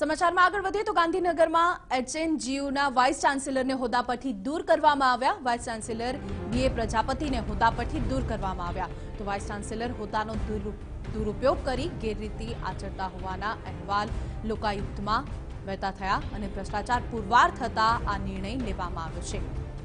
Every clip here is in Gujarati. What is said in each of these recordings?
સમાચારમાં આગળ વધીએ તો ગાંધીનગરમાં એચએનજીયુના વાઇસ ચાન્સેલરને હોદ્દા પરથી દૂર કરવામાં આવ્યા। વાઇસ ચાન્સેલર બીએ પ્રજાપતિને હોદ્દા પરથી દૂર કરવામાં આવ્યા। તો વાઇસ ચાન્સેલર હોદ્દાનો દુરુપયોગ કરી ગેરરીતિ આચરતા હોવાના અહેવાલ લોકાયુક્તમાં વહેતા થયા અને ભ્રષ્ટાચાર પુરવાર થતા આ નિર્ણય લેવામાં આવ્યો છે।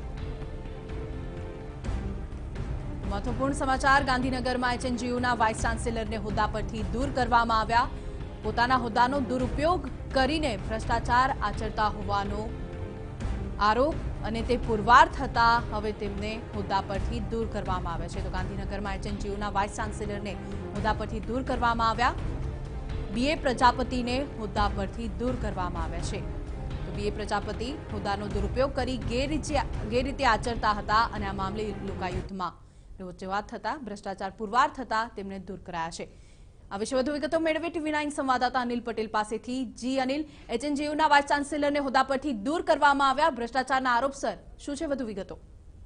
મહત્વપૂર્ણ સમાચાર ગાંધીનગરમાં એચએનજીયુના વાઇસ ચાન્સેલરને હોદ્દા પરથી દૂર કરવામાં આવ્યા। પોતાના હોદ્દાનો દુરુપયોગ કરીને ભ્રષ્ટાચાર આચરતા હોવાનો આરોપ અને તે પુરવાર થતા હવે તેમને હોદ્દા પરથી દૂર કરવામાં આવ્યા છે। તો ગાંધીનગરમાં એચએનજીયુના વાઇસ ચાન્સેલરને હોદ્દા પરથી દૂર કરવામાં આવ્યા। બીએ પ્રજાપતિને હોદ્દા પરથી દૂર કરવામાં આવ્યા છે। તો બીએ પ્રજાપતિ હોદ્દાનો દુરુપયોગ કરી ગેરરીતિ આચરતા હતા અને આ મામલે લોકાયુક્તમાં રજૂઆત થતા ભ્રષ્ટાચાર પુરવાર થતા તેમને દૂર કરાયા છે। આ વિશે વધુ વિગતો મેળવે ટીવી9 સંવાદદાતા અનિલ પટેલ પાસેથી। જી અનિલ, એચએનજીયુના વાઇસ ચાન્સેલરને હોદ્દા પરથી દૂર કરવામાં આવ્યા ભ્રષ્ટાચારના આરોપસર, શું છે વધુ વિગતો?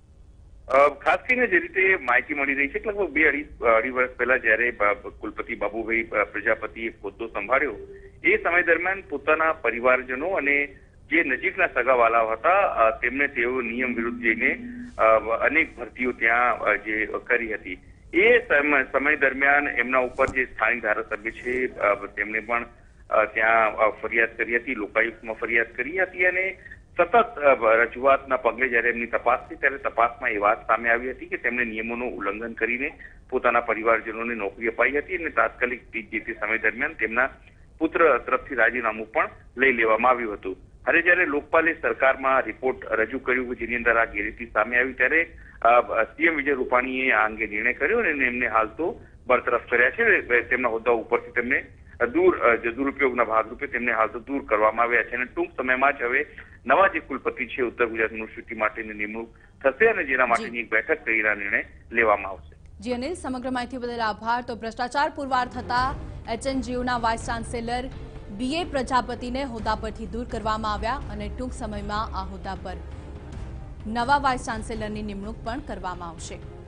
ખાસ કરીને જે રીતે માહિતી મળી રહી છે કે લગભગ બે અઢી વર્ષ પહેલા જયારે કુલપતિ બાબુભાઈ પ્રજાપતિએ હોદ્દો સંભાળ્યો એ સમય દરમિયાન પોતાના પરિવારજનો અને જે નજીકના સગાવાલાઓ હતા તેમને તેઓ નિયમ વિરુદ્ધ જઈને અનેક ભરતીઓ ત્યાં જે કરી હતી। એ સમય દરમિયાન એમના ઉપર જે સ્થાનિક ધારાસભ્ય છે તેમણે પણ ત્યાં ફરિયાદ કરી હતી, લોકાયુક્તમાં ફરિયાદ કરી હતી અને સતત રજૂઆતના પગલે જયારે એમની તપાસ થઈ ત્યારે તપાસમાં એ વાત સામે આવી હતી કે તેમણે નિયમોનું ઉલ્લંઘન કરીને પોતાના પરિવારજનોને નોકરી અપાઈ હતી અને તાત્કાલિક જે તે સમય દરમિયાન તેમના પુત્ર તરફથી રાજીનામું પણ લઈ લેવામાં આવ્યું હતું। હવે જયારે લોકપાલે સરકારમાં રિપોર્ટ રજૂ કર્યું જેની અંદર આ ગેરરીતિ સામે આવી ત્યારે સીએમ વિજય રૂપાણીએ આ અંગે નિર્ણય કર્યો અને એમને હાલ તો બરતરફ કર્યા છે। તેમના હોદ્દા ઉપરથી તેમને દુરુપયોગના ભાગરૂપે તેમને હાલ તો દૂર કરવામાં આવ્યા છે અને ટૂંક સમયમાં જ હવે નવા જે કુલપતિ છે ઉત્તર ગુજરાત યુનિવર્સિટી માટેની નિમણૂક થશે અને જેના માટેની એક બેઠક કરીને નિર્ણય લેવામાં આવશે। જી અનિલ, સમગ્ર માહિતી બદલ આભાર। તો ભ્રષ્ટાચાર પુરવાર થતા એચએનજીયુના વાઇસ ચાન્સેલર બીએ પ્રજાપતિને હોદ્દા પરથી દૂર કરવામાં આવ્યા અને ટૂંક સમયમાં આ હોદ્દા પર નવા વાઇસ ચાન્સેલરની નિમણૂક પણ કરવામાં આવશે।